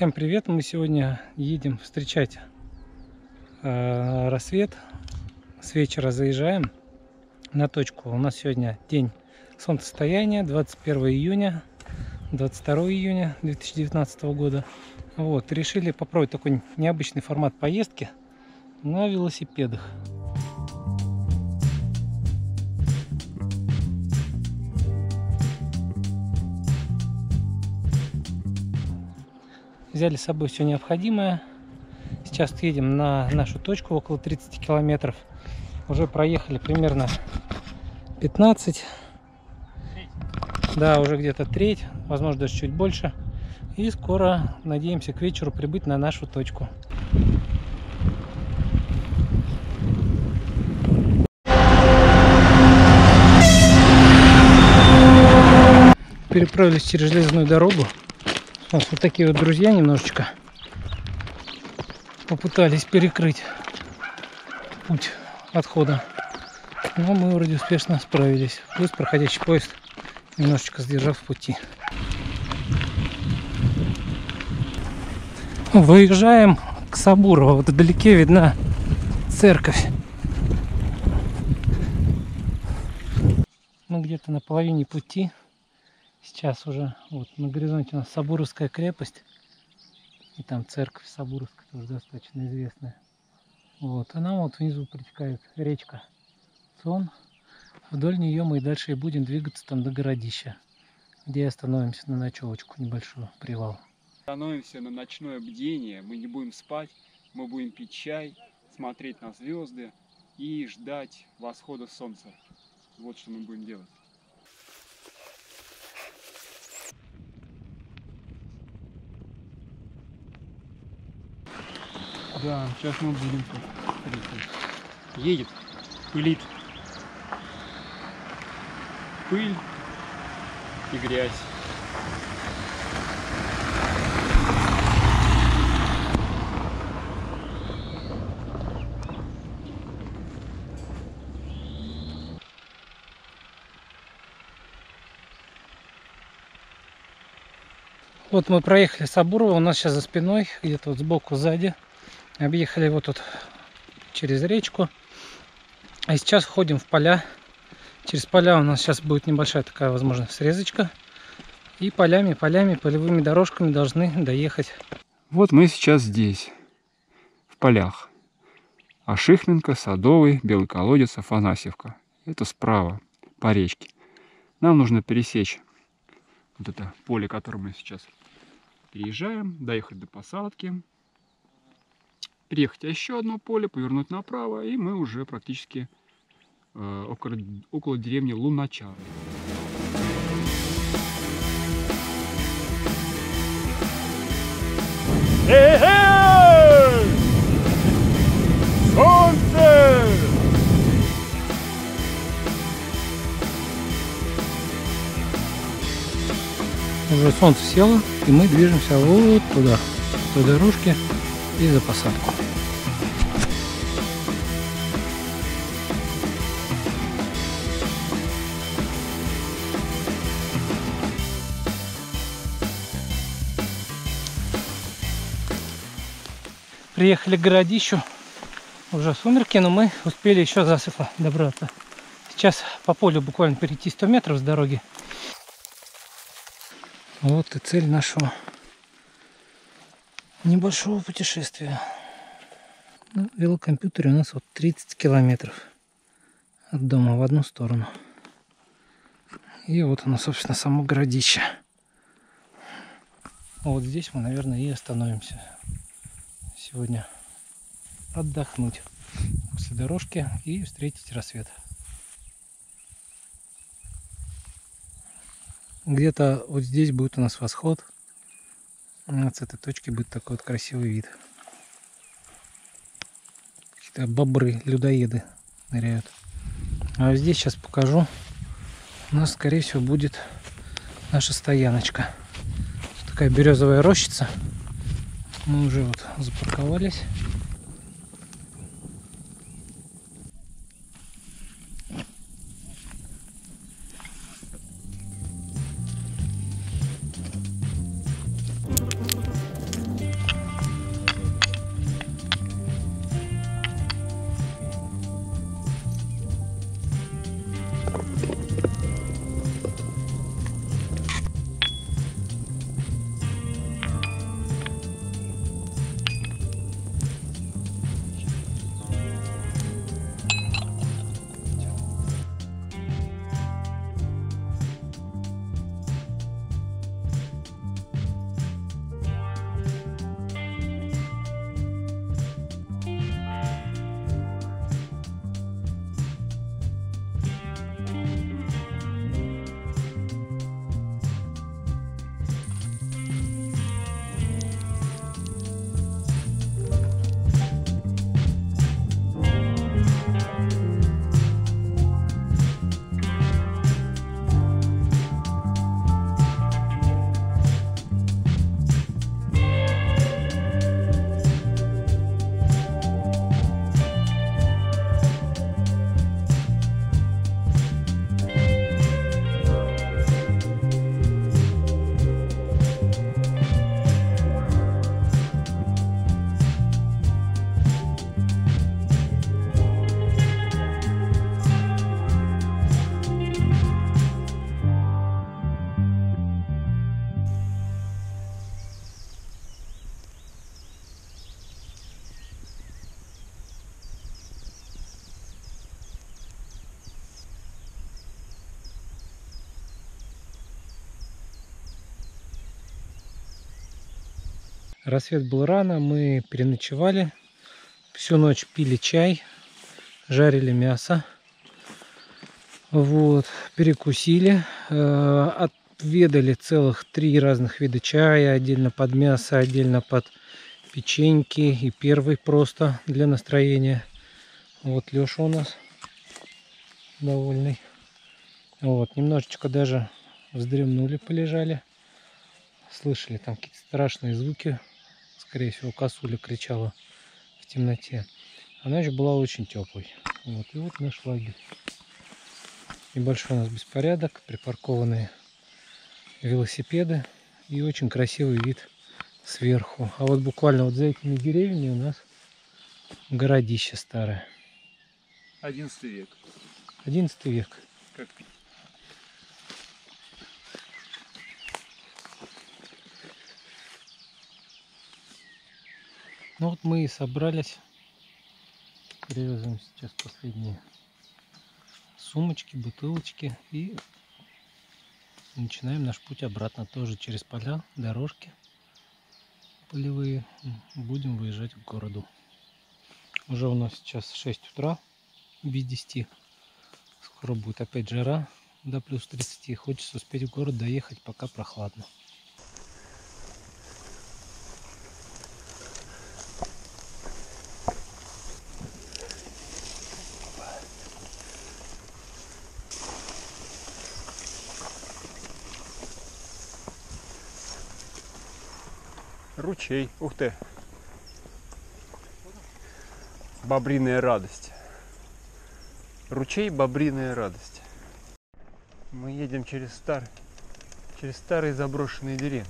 Всем привет! Мы сегодня едем встречать рассвет. С вечера заезжаем на точку. У нас сегодня день солнцестояния, 21 июня, 22 июня 2019 года. Вот, решили попробовать такой необычный формат поездки на велосипедах. Взяли с собой все необходимое. Сейчас едем на нашу точку, около 30 километров. Уже проехали примерно 15. Да, уже где-то треть, возможно, даже чуть больше. И скоро, надеемся, к вечеру прибыть на нашу точку. Переправились через железную дорогу. У нас вот такие вот друзья немножечко попытались перекрыть путь отхода, но мы вроде успешно справились. Плюс проходящий поезд немножечко сдержав в пути. Выезжаем к Сабурово. Вот вдалеке видна церковь. Мы где-то на половине пути. Сейчас уже вот на горизонте у нас Сабуровская крепость. И там церковь Сабуровская, тоже достаточно известная. Вот. А нам вот внизу протекает речка Цон. Вдоль нее мы и дальше и будем двигаться там до городища, где остановимся на ночевочку, небольшую привал. Остановимся на ночное бдение, мы не будем спать, мы будем пить чай, смотреть на звезды и ждать восхода солнца. Вот что мы будем делать. Да, сейчас мы будем. Едет, пылит. Пыль и грязь. Вот мы проехали Сабурово, у нас сейчас за спиной, где-то вот сбоку, сзади. Объехали вот тут через речку. А сейчас входим в поля. Через поля у нас сейчас будет небольшая такая, возможно, срезочка. И полями, полевыми дорожками должны доехать. Вот мы сейчас здесь, в полях. Ашихминка, Садовый, Белый колодец, Афанасьевка. Это справа, по речке. Нам нужно пересечь вот это поле, которое мы сейчас переезжаем, доехать до посадки, переехать еще одно поле, повернуть направо, и мы уже практически около деревни Луначары. Эй-эй! Солнце! Уже солнце село, и мы движемся вот туда, по той дорожке и за посадку. Приехали к городищу, уже сумерки, но мы успели еще засветло добраться. Сейчас по полю буквально перейти 100 метров с дороги. Вот и цель нашего небольшого путешествия. На велокомпьютере у нас вот 30 километров от дома в одну сторону. И вот оно, собственно, само городище. Вот здесь мы, наверное, и остановимся сегодня отдохнуть после дорожки и встретить рассвет. Где-то вот здесь будет у нас восход. Вот с этой точки будет такой вот красивый вид. Какие-то бобры, людоеды ныряют. А здесь сейчас покажу. У нас, скорее всего, будет наша стояночка. Такая березовая рощица. Мы уже вот запарковались. Рассвет был рано, мы переночевали. Всю ночь пили чай, жарили мясо. Вот, перекусили. Отведали целых 3 разных вида чая. Отдельно под мясо, отдельно под печеньки. И первый просто для настроения. Вот Леша у нас довольный. Вот, немножечко даже вздремнули, полежали. Слышали там какие-то страшные звуки. Скорее всего, косуля кричала в темноте. А ночь была очень теплой. Вот, и вот наш лагерь. Небольшой у нас беспорядок, припаркованные велосипеды и очень красивый вид сверху. А вот буквально вот за этими деревьями у нас городище старое. 11 век. 11 век. Как? Ну вот мы и собрались. Перевязываем сейчас последние сумочки, бутылочки и начинаем наш путь обратно. Тоже через поля, дорожки полевые. Будем выезжать к городу. Уже у нас сейчас 6 утра, без 10. Скоро будет опять жара до плюс 30. Хочется успеть в город доехать, пока прохладно. Ручей. Ух ты. Бобриная радость. Ручей Бобриная радость. Мы едем через старые заброшенные деревни.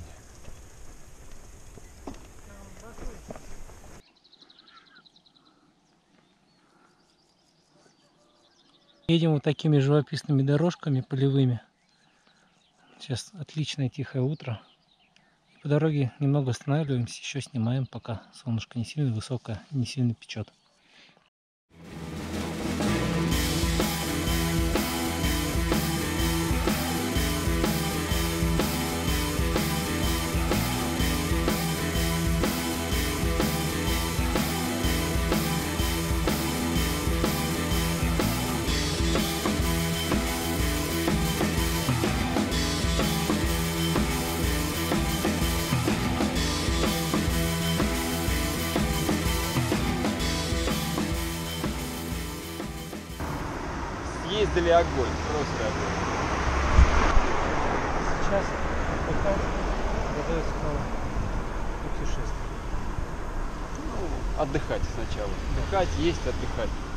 Едем вот такими живописными дорожками полевыми. Сейчас отличное тихое утро. По дороге немного останавливаемся, еще снимаем, пока солнышко не сильно высокое, не сильно печет. Ездили огонь, просто огонь. Сейчас отдыхать, готовиться к новому путешествию. Отдыхать сначала. Отдыхать, есть, отдыхать.